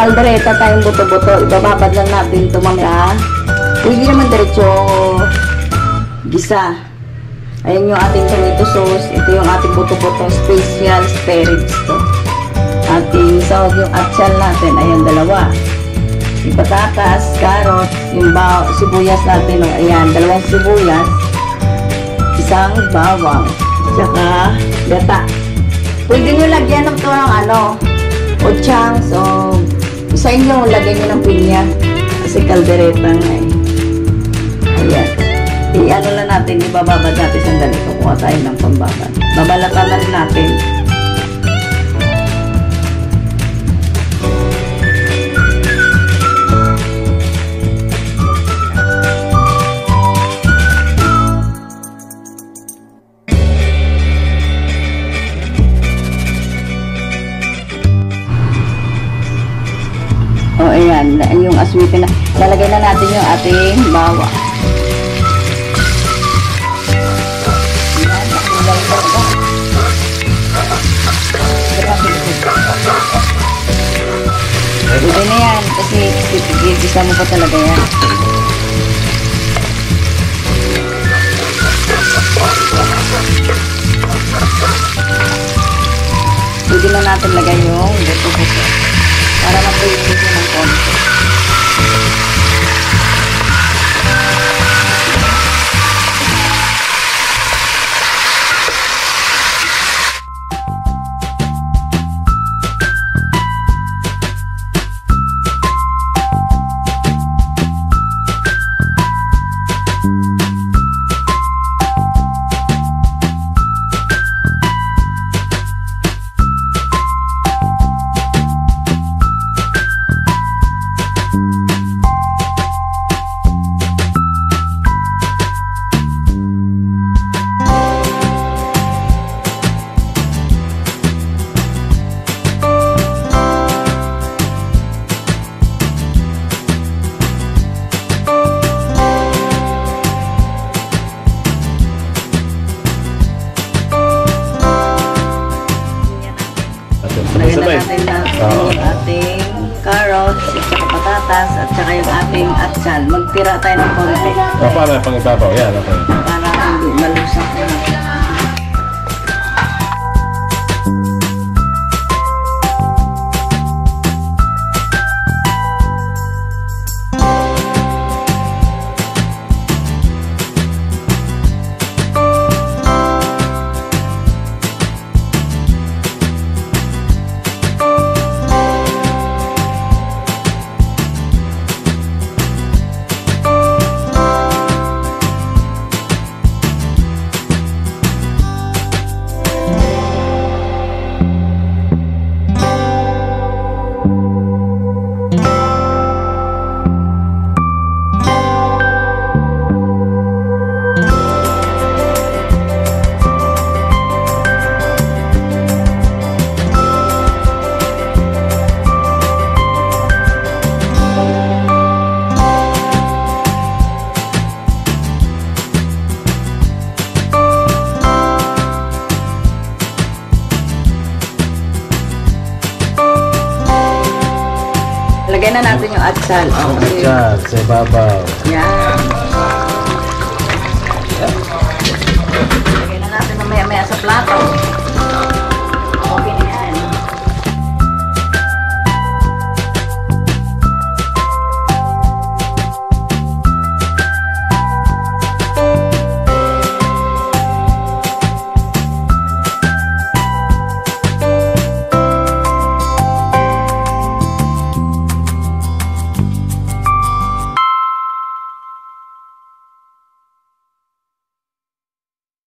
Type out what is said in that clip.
kaldereta tayong buto-buto. Ibababad lang natin ito mamaya. Pwede naman diretso gisa. Ayan yung ating tomato sauce. Ito yung ating buto-buto special spirits to. Ating sahog yung atsal natin. Ayan, dalawa. Yung patatas, carrot, yung sibuyas natin. Ayan, dalawang sibuyas. Isang bawang. Tsaka gata. Pwede nyo lagyan ng ito ng o chunks o sa inyo lagyan nyo ng pinya. Kasi kaldereta nga eh. Ayan. I-ano lang natin, ibababad natin sandali. Kukuha tayo ng pambabad. Babalatan na rin natin. O ayan, yung aswite na. Lalagay na natin yung ating bawang. Pwede na yan kasi isa mo pa talaga yan. Pwede na natin lagay yung buto-buto para matuyin dito ng konti. Lagyan na natin yung ating carrots, at saka patatas, at saka yung ating atsal. Magtira tayo ng konti. Para pang ibabaw, yan. Okay. Para hindi malusak na. Lagyan na natin yung atsal. Atsal, sa babaw. Yan.